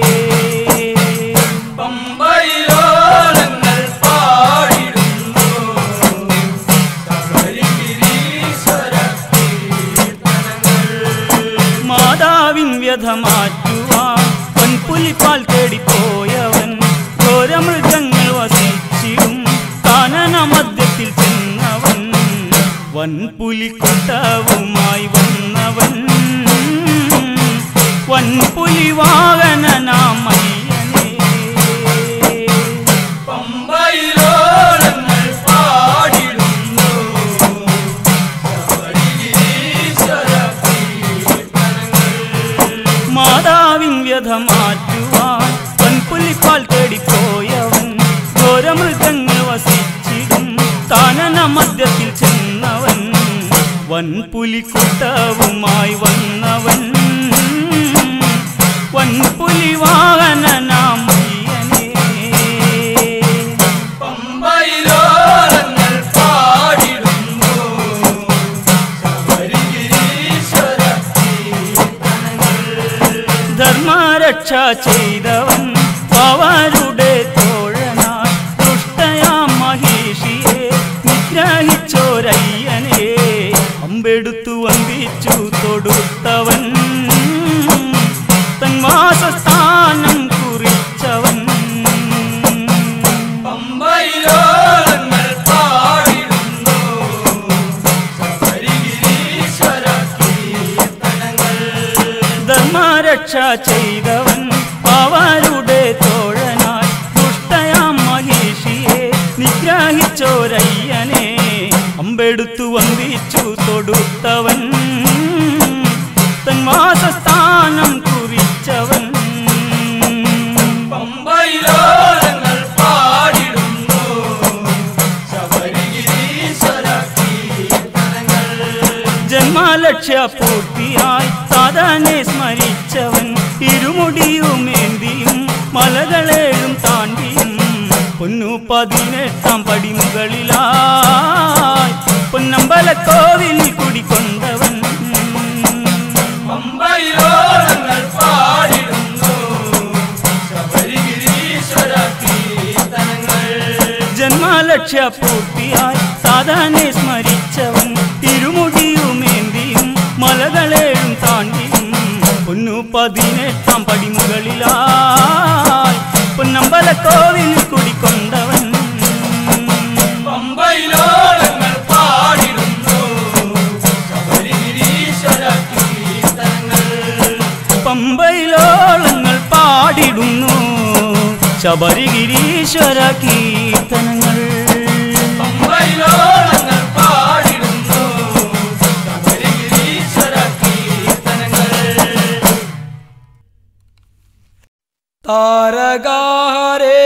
പമ്പയിലോളങ്ങൾ പാടിടുന്നു ശബരിഗിരീശ്വര കീർത്തനങ്ങൾ. മാതാവിൻ വ്യഥ മാറ്റുവാൻ പൊൻപുലിപ്പാൽ തേടിപ്പോയവൻ ഘോരമൃഗങ്ങൾ വസിച്ചിടും കാനന മധ്യത്തിൽ ചെന്നവൻ വൻപുലിക്കുട്ടവുമായി വന്നവൻ വൻപുലി വാഹനനാം അയ്യനേ. പമ്പയിലോളങ്ങൾ പാടിടുന്നു ശബരിഗിരീശ്വര കീർത്തനങ്ങൾ. മാതാവിൻ വ്യഥ മാറ്റുവാൻ വൻപുലിപ്പാൽ തേടിപ്പോയവൻ ഘോരമൃഗങ്ങൾ വസിച്ചിടും വാഹന മധ്യത്തിൽ ചെന്നവൻ വൻപുലിക്കൂട്ടവുമായി വന്നവൻ വൻപുലി വാഹനനാം അയ്യനേ പമ്പയിലോളങ്ങൾ പാടിടുന്നു ശബരിഗിരീശ്വര കീർത്തനങ്ങൾ. ധർമ്മരക്ഷ ചെയ്തവൻ അവരുടെ തോഴനായി ദുഷ്ടയാം മഹിഷിയെ നിഗ്രഹിച്ചോരയ്യനെ അമ്പെടുത്തു വന്ദിച്ചു തൊടുത്തവൻ തൻ വാസസ്ഥാനം കുറിച്ചവൻ പമ്പയിലോളങ്ങൾ പാടിടുന്നു ശബരിഗിരീശ്വര കീർത്തനങ്ങൾ. ധർമ്മരക്ഷ ചെയ്തവൻ അവരുടെ തോഴനായി ദുഷ്ടയാം മഹിഷിയെ നിഗ്രഹിച്ചോരയ്യനെ അമ്പെടുത്തു വന്ദിച്ചു തൊടുത്തവൻ തൻ വാസസ്ഥാനം കുറിച്ചവൻ പമ്പയിലോളങ്ങൾ പാടിടുന്നു ശബരിഗിരീശ്വര കീർത്തനങ്ങൾ. ജന്മലക്ഷ്യ പൂർത്തിയായി സാധനെ സ്മരിച്ചവൻ ഇരുമുടിയുമേന്തിയും മലകളേഴും താണ്ടിയും പൊന്നു 18 പടിമുകളിലായി പൊന്നമ്പല കോവിലിൽ കുടിക്കൊണ്ടവൻ പമ്പയിലോളങ്ങൾ പാടിടുന്നു ശബരിഗിരീശ്വര കീർത്തനങ്ങൾ. ജന്മലക്ഷ്യ പൂർത്തിയായി സാധനെ സ്മരിച്ചവൻ ഇരുമുടിയുമേന്തിയും മലകളേഴും താണ്ടിയും പൊന്നു 18 പടിമുകളിലായി പൊന്നമ്പല കോവിലിൽ കുടിക്കൊണ്ടവൻ പമ്പയിലോളങ്ങൾ പാടിടുന്നു ശബരിഗിരീശ്വര കീർത്തനങ്ങൾ. പമ്പയിലോളങ്ങൾ പാടിടുന്നു ശബരിഗിരീശ്വര കീർത്തനങ്ങൾ പമ്പയിലോളങ്ങൾ പാടിടുന്നു ശബരിഗിരീശ്വര കീർത്തനങ്ങൾ. താരകാരേ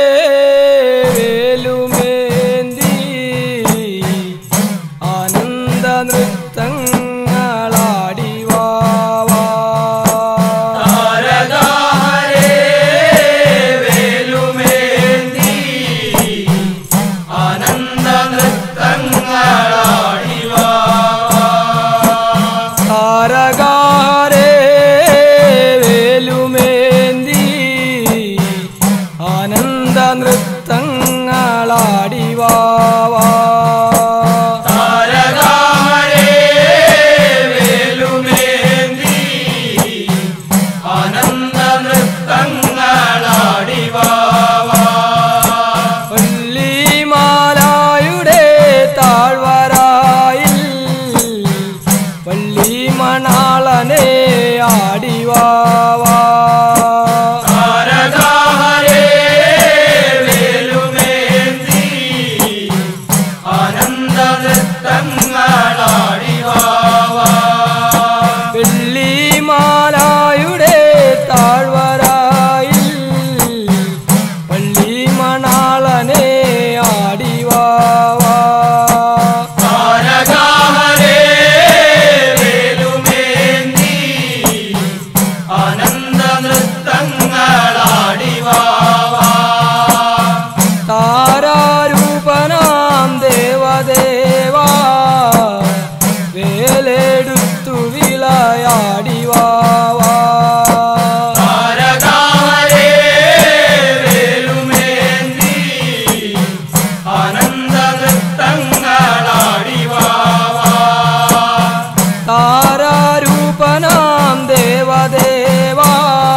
വേലുമേന്തി ആനന്ദ നൃത്തങ്ങളാടി വാവാ. താരകാരേ വേലുമേന്തി ആനന്ദ നൃത്തങ്ങളാടി വാവാ. താരകാരേ വേലുമേന്തി ആനന്ദ നൃത്തങ്ങളാടി വാവാ. താരകാരേ വേലുമേന്തി ആനന്ദ നൃത്തങ്ങളാടി വാവാ. വള്ളിമാലായുടെ താഴ്വരായിൽ വള്ളിമണാളനെ ആടിവാവാ. താരകാരേ വേലുമേന്തി ആനന്ദ നൃത്തങ്ങളാടി വാവാ. വെള്ളിമാലായുടെ താഴ്വരായിൽ വള്ളിമണാളനെ ആടിവാവാ. താരകാരേ വേലുമേന്തി ആനന്ദ നൃത്തങ്ങളാടി വാവാ. താരാരൂപനാം ദേവദേവാ വേലെടുത്തു വിളയാടിവാവാ. താരകാരേ വേലുമേന്തി ആനന്ദ നൃത്തങ്ങളാടി വാവാ. താരാരൂപനാം ദേവദേവാ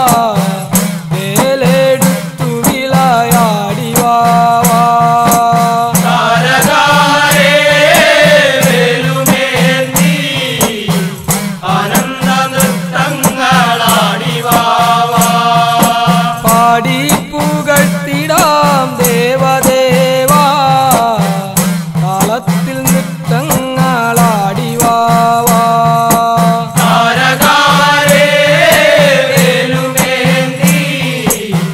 വേലെടുത്തു വിളയാടിവാവാ. താരകാരേ വേലുമേന്തി ആനന്ദ നൃത്തങ്ങളാടി വാവാ. പാടി പുകഴ്ത്തിടാം ദേവദേവാ താളത്തിൽ നൃത്തങ്ങളാടിവാവാ. താരകാരേ വേലുമേന്തി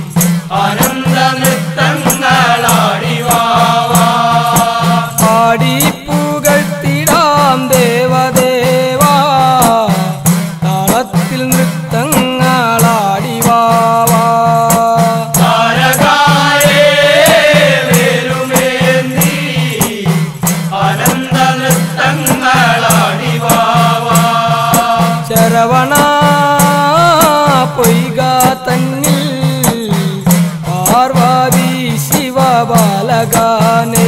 ആനന്ദ നൃത്തങ്ങളാടി വാവാ. പാടി പുകഴ്ത്തിടാം ദേവദേവാ താളത്തിൽ നൃത്തങ്ങളാടി വാവാ താരകാരേ വേലുമേന്തി ആനന്ദ നൃത്തങ്ങളാടി വാവാ ശരവണ പൊയ്ക തന്നിൽ പാർവതി ശിവബാലകാനേ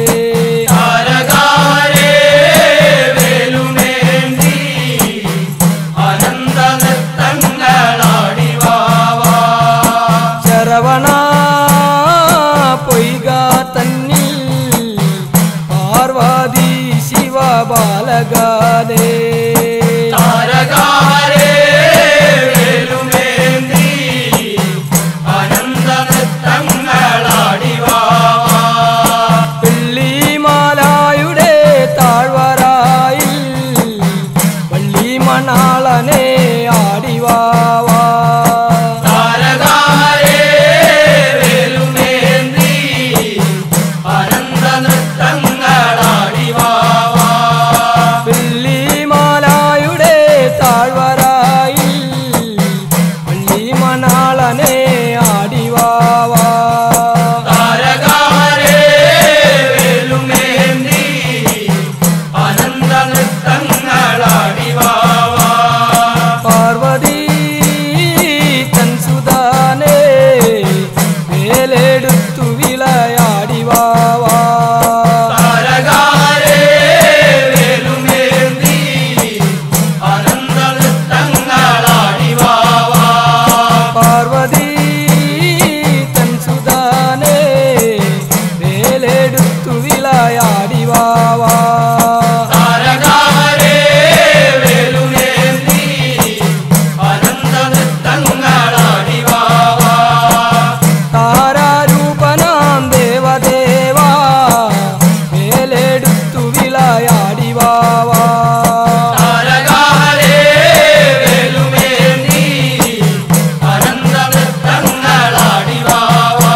താരകാരേ വേലുമേന്തി ആനന്ദ നൃത്തങ്ങളാടി വാവാ ശരവണ പൊയ്ക തന്നിൽ പാർവതി ശിവബാലകാനേ താരകാരേ വേലുമേന്തി ആനന്ദ നൃത്തങ്ങളാടി വാവാ വെള്ളിമാലായുടെ താഴ്വരായിൽ വള്ളിമണാളനെ ആടിവാവാ താരകാരേ വേലുമേന്തി ആനന്ദ നൃത്തങ്ങളാടി വാവാ വെള്ളിമാലായുടെ താഴ്വരായിൽ വള്ളിമണാളനെ ആടിവാവാ താരകാരേ വേലുമേന്തി ആനന്ദ നൃത്തങ്ങളാടി വാവാ പാർവതി തൻ സുതാനേ വേലെടുത്തു വിളയാടിവാവാ താരകാരേ വേലുമേന്തി ആനന്ദ നൃത്തങ്ങളാടി വാവാ പാർവതി തൻ സുതാനേ വേലെടുത്തു വിളയാടിവാവാ താരകാരേ വേലുമേന്തി ആനന്ദ നൃത്തങ്ങളാടി വാവാ താരാരൂപനാം ദേവദേവാ വേലെടുത്തു വിളയാടിവാവാ താരകാരേ വേലുമേന്തി ആനന്ദ നൃത്തങ്ങളാടി വാവാ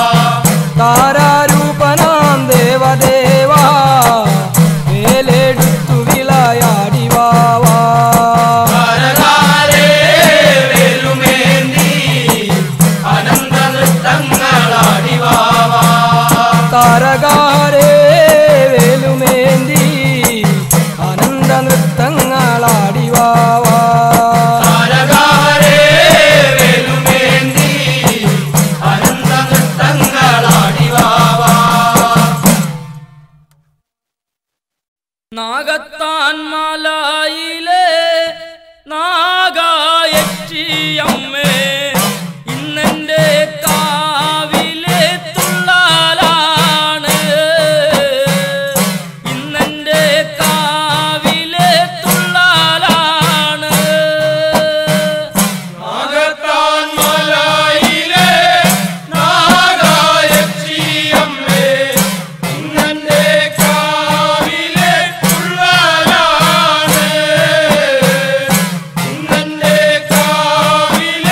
താരാരൂപനാം ദേവദേവാ വേലെടുത്തു വിളയാടിവാവാ താരകാരേ വേലുമേന്തി ആനന്ദ നൃത്തങ്ങളാടി വാവാ താരകാരേ വേലുമേന്തി ആനന്ദ നൃത്തങ്ങളാടിവാവാ താരകാരേ വേലുമേന്തി ആനന്ദ നൃത്തങ്ങളാടി വാവാ നാഗത്താൻ മലയിലെ നാഗയക്ഷിയമ്മേ ഇന്നെൻ്റെ കാവിലെ തുള്ളാലാണ് ഇന്നെൻ്റെ കാവിലെ തുള്ളാലാണ് നാഗത്താൻ മലയിലെ നാഗയക്ഷിയമ്മേ ഇന്നെന്റെ കാവിലെ തുള്ളലാണ് ഇന്നെന്റെ കാവിലെ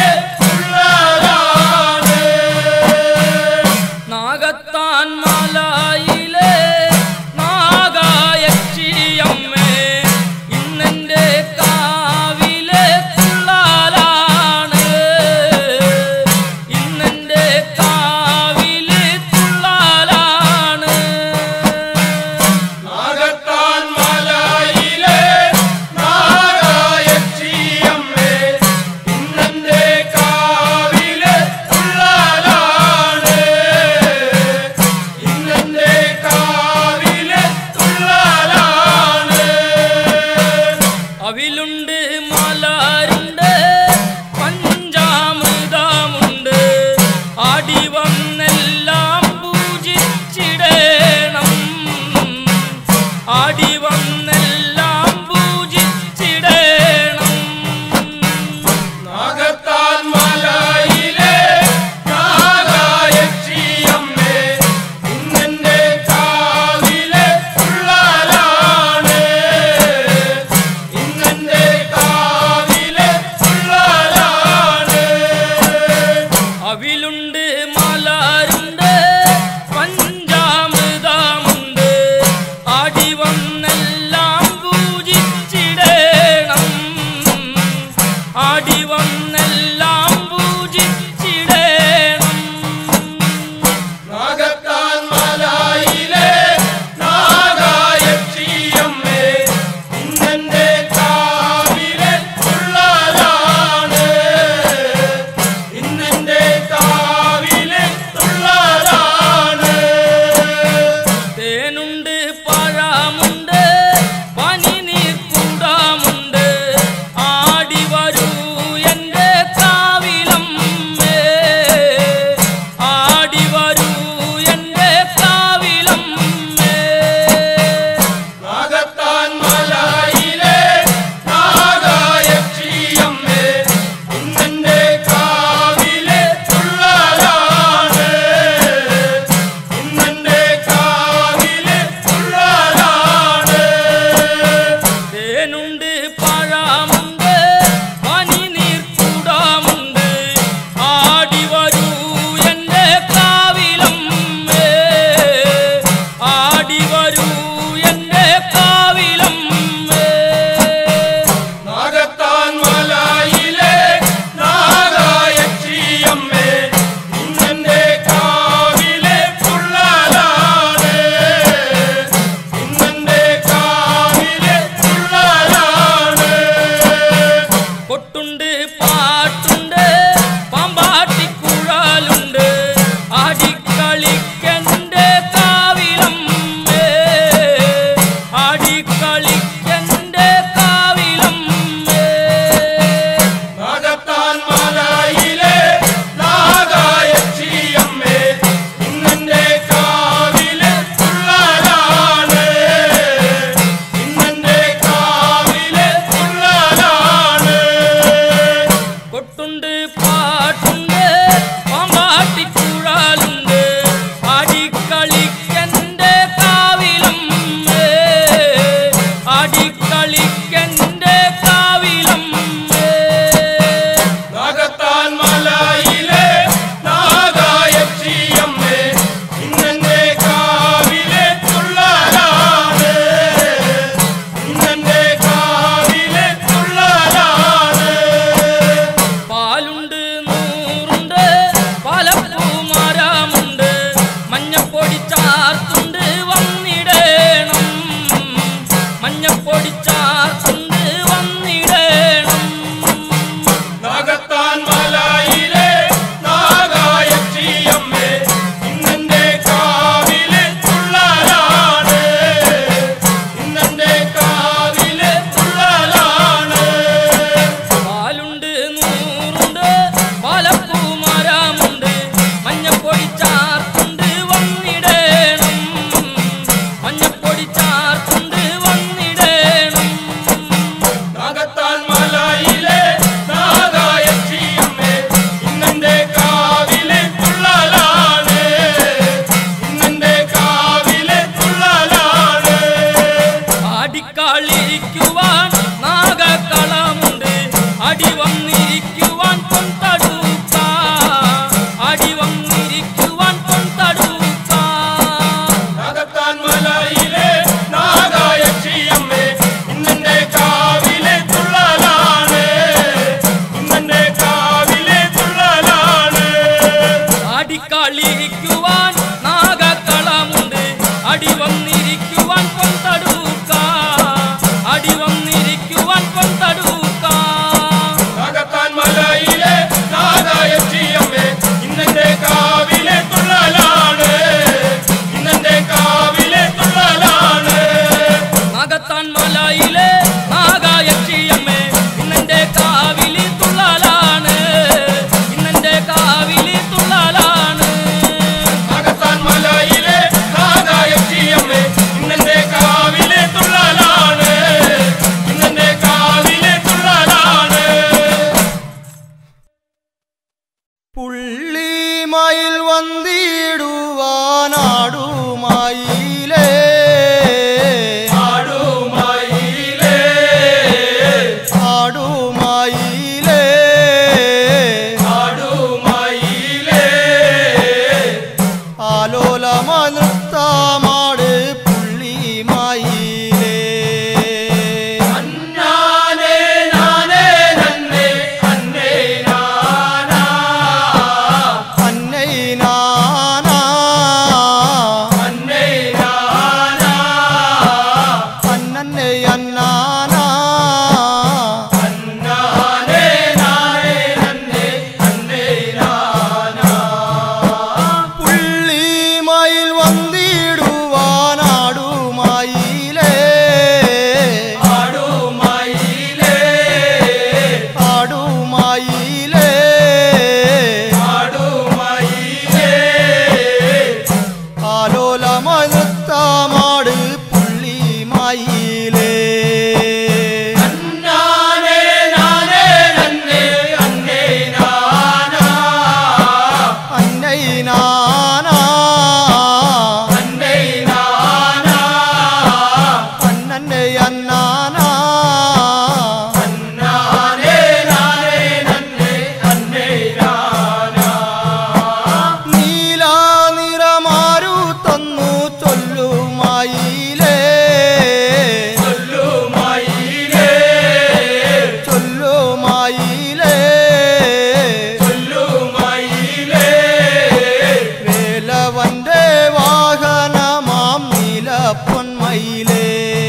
പൊന്മയിലേ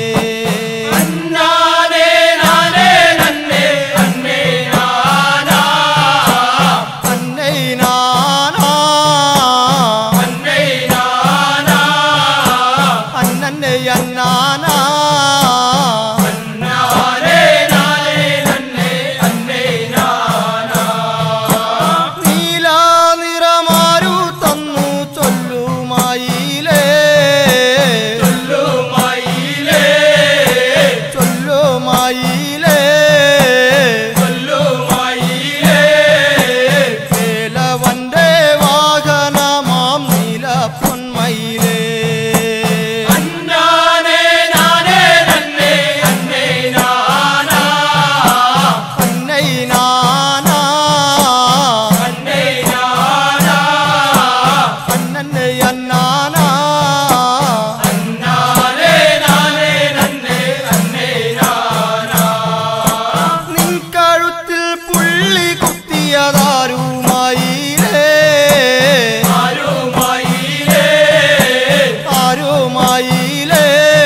അന്നാനേ നാനേ നന്നേ അന്നേ നാനാ അന്നൈ നാനാ അന്നേ നാനാ അന്നന്നെ അന്നാനാ അന്നാനേ നാനേ നന്നേ അന്നേ നാനാ നീലാ നിറമാരു തന്നു ചൊല്ലുമായിലേ ചൊല്ലുമയിലേ ചൊല്ലുമായിലേ ചൊല്ലുമയിലേ വേലവന്റെ വാഹനമാം നീല പൊന്മയിലേ അന്നാനേ നാനേ നന്നേ അന്നേ നാനാ അന്നൈ നാനാ അന്നേ നാനാ അന്നന്നെ അന്നാനാ അന്നാനേ നാനേ നന്നേ അന്നേ നാനാ നിൻ കഴുത്തിൽ പുള്ളി കുത്തിയതാരുമായിലേ ആരുമയിലേ ആരുമായിലേ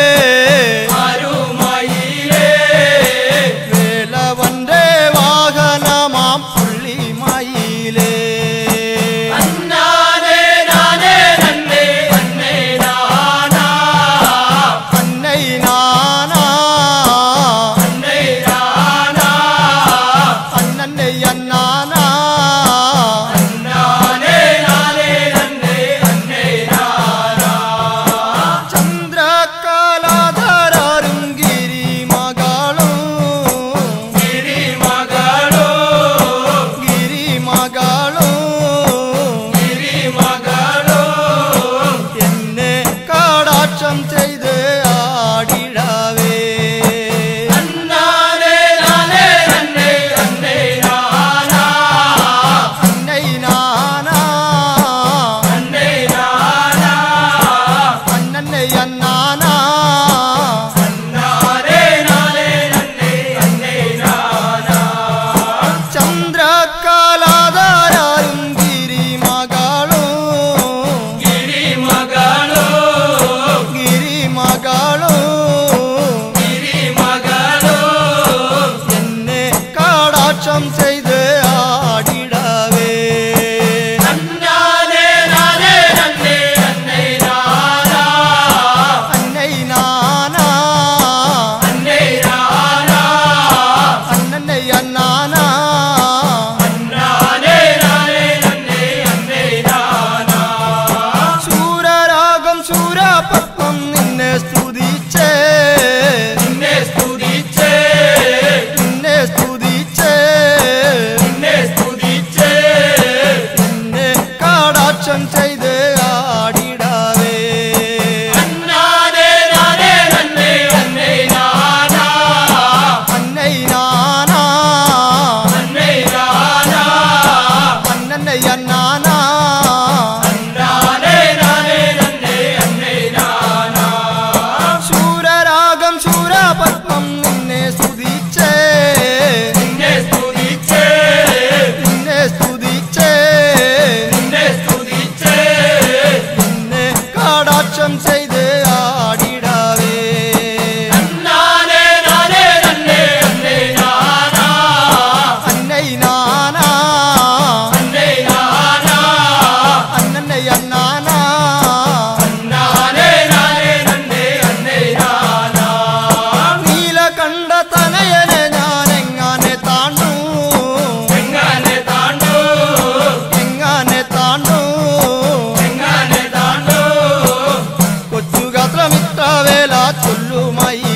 ആരുമയിലേ വേലവന്റെ വാഹനമാം പുള്ളിമയിലേ അന്നാനേ നാനേ നന്നേ അന്നേ നാനാ അന്നൈ നാനാ അന്നേ നാനാ അന്നന്നെ അന്നാനാ അന്നാനേ നാനേ നന്നേ അന്നേ നാനാ ചന്ദ്രകലാധരാരും ഗിരിമകളും ഗിരിമകളോ ഗിരിമകളും ഗിരിമകളോ എന്നെ കടാക്ഷം ചെയ്ത് ആടിടവേ അന്നാനേ നാനേ നന്നേ അന്നേ നാനാ അന്നൈ നാനാ അന്നേ നാനാ അന്നന്നെ അന്നാനാ അന്നാനേ നാനേ നന്നേ അന്നേ നാനാ ചന്ദ്രകലാധരാരും ഗിരിമകളും ഗിരിമകളോ ഗിരിമകളും ഗിരിമകളോ എന്നെ കടാക്ഷം ചെയ്ത് ആടിടവേ അന്നാനേ നാനേ നന്നേ അന്നേ നാനാ അന്നൈ നാനാ അന്നേ നാനാ അന്നന്നെ അന്നാനാ അന്നാനേ നാനേ നന്നേ അന്നേ നാനാ ശൂരരാഗം ശൂരപത്മം നിന്നെ സ്തുതിച്ചേ നിന്നെ സ്തുതിച്ചേ നിന്നെ സ്തുതിച്ചേ നിന്നെ സ്തുതിച്ചേ എന്നെ കടാക്ഷം ചെയ്ത് ആടിടവേ അന്നാനേ നാനേ നന്നേ അന്നേ നാനാ അന്നൈ നാനാ അന്നേ നാനാ അന്നന്നെ അന്നാനാ അന്നാനേ നാനേ നന്നേ അന്നേ നാനാ ശൂരരാഗം ശൂരപത്മം നിന്നെ സ്തുതിച്ചേ നിന്നെ സ്തുതിച്ചേ നിന്നെ സ്തുതിച്ചേ നിന്നെ സ്തുതിച്ചേ എന്നെ കടാക്ഷം ചെയ്ത് ആടിടവേ അന്നാനേ നാനേ നന്നേ അന്നേ നാനാ അന്നൈ നാനാ അന്നേ നാനാ അന്നന്നെ അന്നാനാ അന്നാനേ നാനേ നന്നേ അന്നേ നാനാ നീലകണ്ഠ തനയനെ ഞാൻ എങ്ങനെ താണ്ടു എങ്ങനെ താണ്ടോ എങ്ങനെ താണ്ടു എങ്ങനെ താണ്ടോ കൊച്ചുഗാത്രമിത്ര വേല ചൊല്ലുമയി